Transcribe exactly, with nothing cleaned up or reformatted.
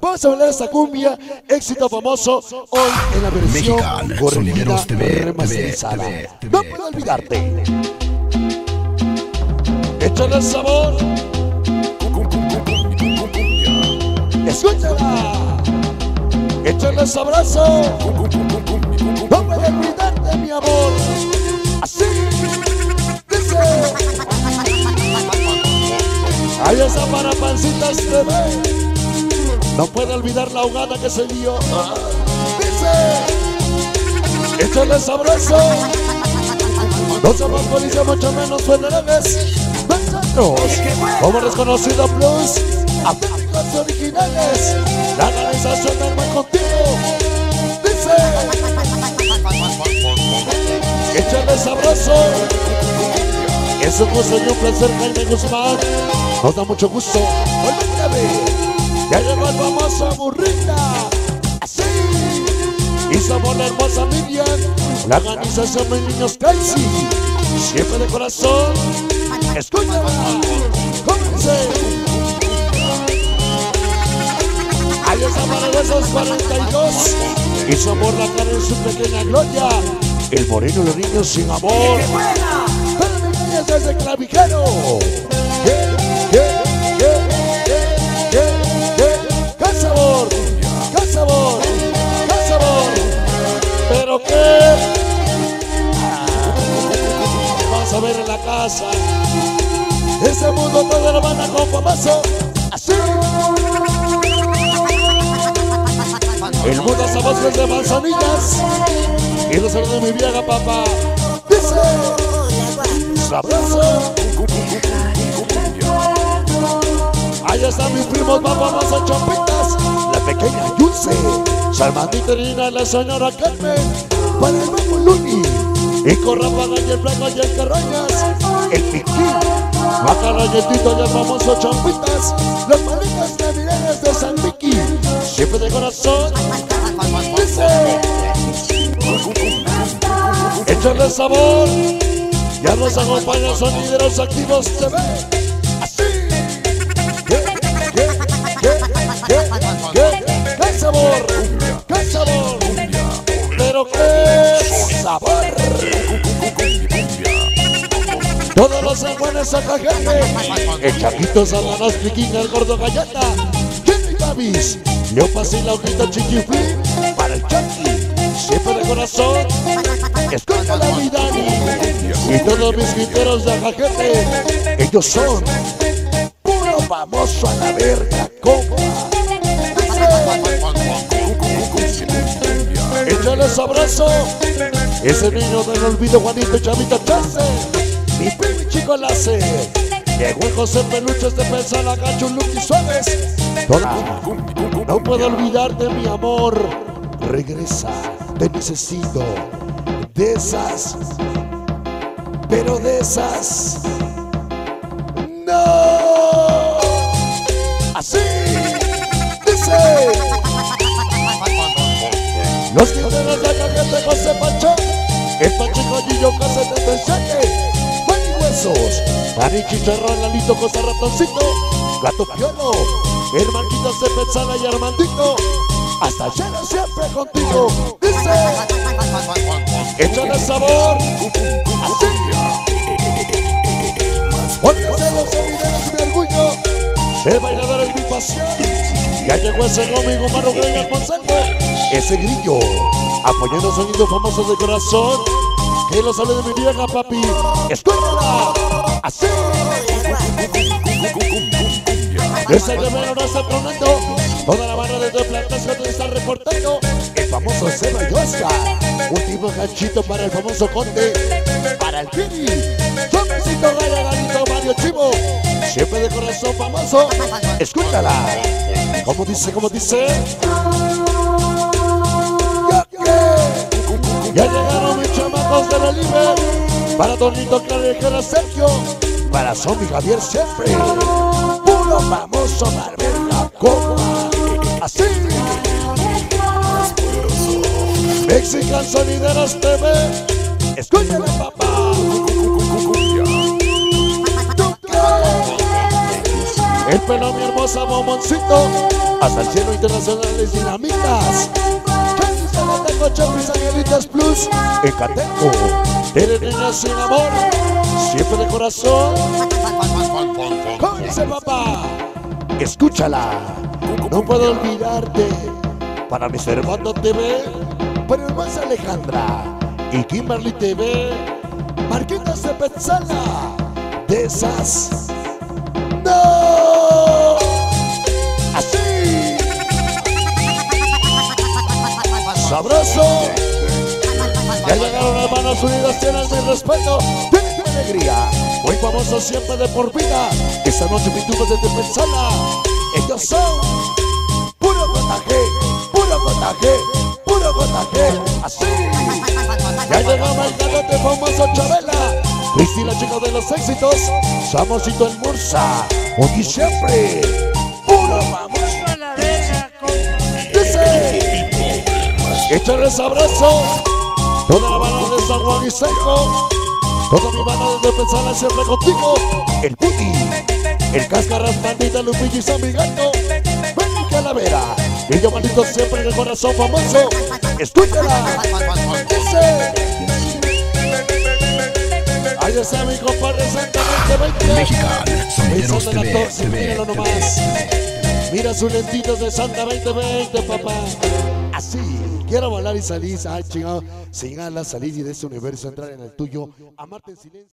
Vamos a bailar esta cumbia, éxito famoso, hoy en la versión corrida remasterizada. No puedo olvidarte. Échale sabor. Escúchala. Échale sabroso. No puedo olvidarte, mi amor. Así dice. Ahí está para pancitas T V. No puedo olvidar la ahogada que se dio. Dice. Échale sabroso. No somos policía, mucho menos federales. Nosotros, como Desconocido Plus, auténticos originales. La organización del mal contigo. Dice. Échale sabroso. Es un gusto y un placer, Jaime Guzmán. Nos da mucho gusto. Olvídame. Ya llegó el famoso Burrita. Así. Y somos la hermosa Minion. La organización de niños Casey. Siempre de corazón. Escúchala. Cómense. Ahí está para esos cuarenta y dos. Y somos la cara de su pequeña gloria. El moreno de los niños sin amor. Para mis niñas desde Clavijero. ¿Qué? ¿Qué? ¿Qué? ¿Qué? ¿Qué? ¿Qué? ¡Qué sabor! ¡Qué sabor! ¡Qué sabor! ¿Pero qué? Vamos a ver en la casa. Ese mundo todo lo van a con famoso. Así. El mundo sabroso es de manzanillas. Y los saludos de mi vieja papá. Dice. Sabroso. Allá están mis primos, vamos a Champitas. La pequeña Dulce. Salmadita Irina, la señora Carmen. Para el nuevo Luni. Y con Ráfaga y el Blanco y el Carroñas. El Piquín. Bacala y el Tito y el famoso Champitas. Los malitas de Mireles de San Vicky. Siempre de corazón. Dice. Échale sabor. Ya nos acompañan sonideros activos T V. Así. ¿Qué? ¿Qué? ¿Qué? ¿Qué? ¿Qué? ¿Qué sabor? ¿Qué sabor? Pero qué sabor. Todos los sanjuanes a Cajete. El Chaquito Satanás Piquín, el Gordo Galleta. Jenny Davis. Leo Paz y la hojita Chiquiflín. Para el Chucky. Siempre de corazón. Escucha la vida. Y todos mis griteros de Cajete. Ellos son puro famoso a la verga, compa. Échale sabroso. Ese niño del olvido, Juanito Chavita Chance. Mi primo chico Lace. Llegó el José Peluches de Pensa, la Gacho, Lucky Suárez. No puedo olvidarte, mi amor. Regresa, te necesito. De esas, pero de esas, no. Así dice. Los guerreros de Cajete, José Pacho. El Pachico Gillo, José de Techeque. Juan y Huesos. Dani Chicharrón, Lalito, Cosa Ratoncito. Gato Piolo. El Marquitos de Petzana y Armandito. Hasta lleno siempre contigo. Dice. Échale sabor. Así. Porque de los sonideros mi orgullo. El bailador es mi pasión. Ya llegó ese amigo Mano Greña con Sango. Ese grillo. Apoyando sonidos famosos de corazón. Que lo sale de mi vieja, papi. Escúchala. Así. Ese guerrero no está tronando. Toda la banda de plantación te está reportando. El famoso Seba y Oscar. Último ganchito para el famoso Conde. Para el Piri. Chomecito, Gaya, Galito, Mario Chivo. Siempre de corazón famoso. Escúchala. ¿Cómo dice? ¿Cómo dice? Ya llegaron mis chamacos de la Libre. Para Donito Carrejera Sergio. Para Zombie Javier siempre. Puro famoso Barberga Copa. Así. Mexican Sonideros T V. Escúchame, papá. El pelo, mi hermosa bomboncito. Hasta el cielo internacionales dinamitas. Tengo Chapis Anguilitas Plus, Ecateco, eres niña sin amor, siempre de corazón. ¿Cómo dice papá? Escúchala, no puedo olvidarte. Para mis hermanos T V, para hermanas Alejandra y Kimberly T V, Marquitas de Petzala, de esas. ¡No! Así. Sabroso. Ya llegaron las manos unidas, tienes mi respeto, tienes mi alegría. Muy famoso siempre de por vida. Esta noche pitufos de Tepenzala. Ellos son puro cotaje, puro cotaje, puro cotaje. Así. Ya llegaba el galote famoso Chabela. Cristina, chica de los éxitos. Samosito el Mursa. Hoy siempre puro famoso. Échales abrazo. Toda la mano de San Juan y Seco. Toda mi mano de Petzala siempre contigo. El Puti, el Cáscaras, Bandita, Lupillo y San Miguelito. Ven Calavera. Y yo maldito siempre en el corazón famoso. Escúchala. Dice. Ahí está mi compadre Santa veinte veinte. Mexican, de la torce, míralo nomás. Mira sus lentitos de Santa veinte veinte, papá. Así. Quiero volar y salir, ay chingado, sin alas, salir y de ese universo entrar en el tuyo, amarte en silencio.